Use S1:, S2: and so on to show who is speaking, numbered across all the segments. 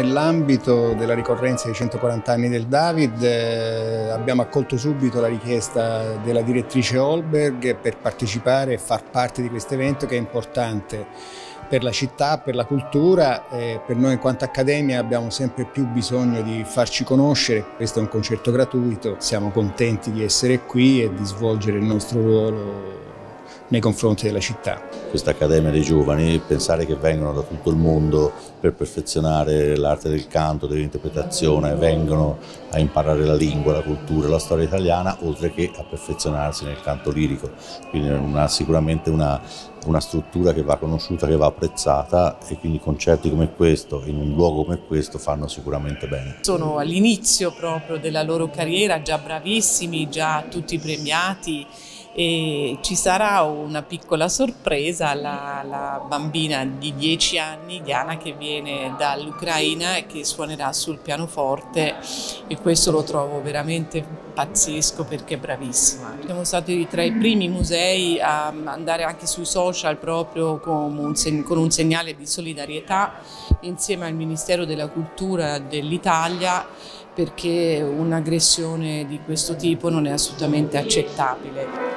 S1: nell'ambito della ricorrenza dei 140 anni del David abbiamo accolto subito la richiesta della direttrice Holberg per partecipare e far parte di questo evento che è importante per la città, per la cultura e per noi in quanto accademia abbiamo sempre più bisogno di farci conoscere. Questo è un concerto gratuito, siamo contenti di essere qui e di svolgere il nostro ruolo nei confronti della città.
S2: Questa Accademia dei Giovani, pensare che vengono da tutto il mondo per perfezionare l'arte del canto, dell'interpretazione, vengono a imparare la lingua, la cultura, la storia italiana, oltre che a perfezionarsi nel canto lirico. Quindi è sicuramente una struttura che va conosciuta, che va apprezzata e quindi concerti come questo, in un luogo come questo, fanno sicuramente bene.
S3: Sono all'inizio proprio della loro carriera, già bravissimi, già tutti premiati. E ci sarà una piccola sorpresa, la bambina di 10 anni, Diana, che viene dall'Ucraina e che suonerà sul pianoforte e questo lo trovo veramente pazzesco perché è bravissima. Siamo stati tra i primi musei a andare anche sui social proprio con un segnale di solidarietà insieme al Ministero della Cultura dell'Italia, perché un'aggressione di questo tipo non è assolutamente accettabile.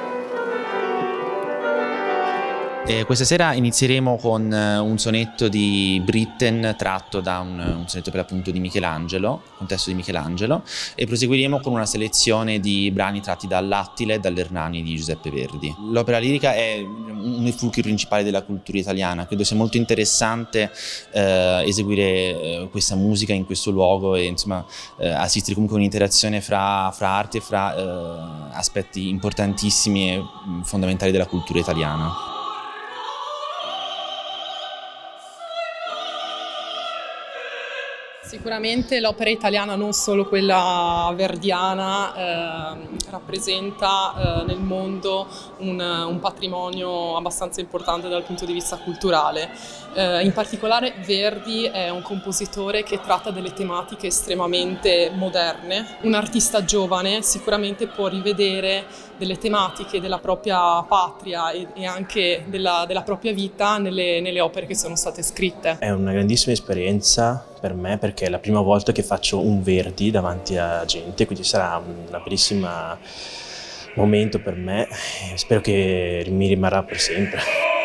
S4: Questa sera inizieremo con un sonetto di Britten tratto da un sonetto per l'appunto di Michelangelo, un testo di Michelangelo, e proseguiremo con una selezione di brani tratti dall'Attila e dall'Ernani di Giuseppe Verdi. L'opera lirica è uno dei fulcri principali della cultura italiana, credo sia molto interessante eseguire questa musica in questo luogo e insomma assistere comunque a un'interazione fra arte e fra aspetti importantissimi e fondamentali della cultura italiana.
S5: Sicuramente l'opera italiana, non solo quella verdiana, rappresenta nel mondo un patrimonio abbastanza importante dal punto di vista culturale. In particolare Verdi è un compositore che tratta delle tematiche estremamente moderne. Un artista giovane sicuramente può rivedere delle tematiche della propria patria e anche della propria vita nelle opere che sono state scritte.
S6: È una grandissima esperienza per me perché è la prima volta che faccio un Verdi davanti a gente, quindi sarà un bellissimo momento per me, spero che mi rimarrà per sempre.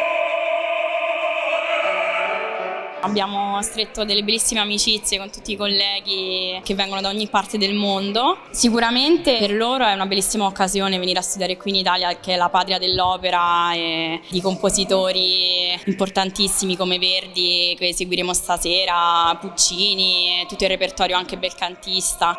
S7: Abbiamo stretto delle bellissime amicizie con tutti i colleghi che vengono da ogni parte del mondo. Sicuramente per loro è una bellissima occasione venire a studiare qui in Italia, che è la patria dell'opera e di compositori importantissimi come Verdi, che seguiremo stasera, Puccini, tutto il repertorio anche belcantista.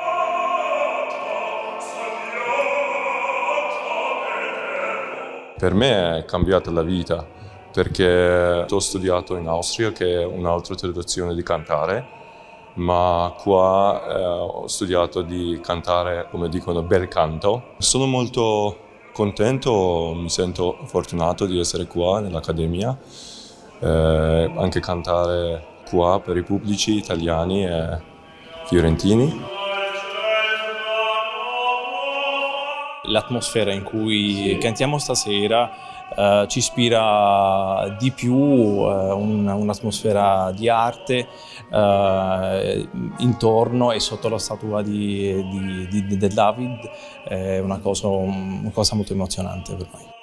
S8: Per me è cambiata la vita, perché ho studiato in Austria, che è un'altra tradizione di cantare, ma qua ho studiato di cantare, come dicono, bel canto. Sono molto contento, mi sento fortunato di essere qua nell'Accademia, anche cantare qua per i pubblici italiani e fiorentini.
S9: L'atmosfera in cui cantiamo stasera ci ispira di più, un'atmosfera di arte intorno e sotto la statua del David, è una cosa molto emozionante per noi.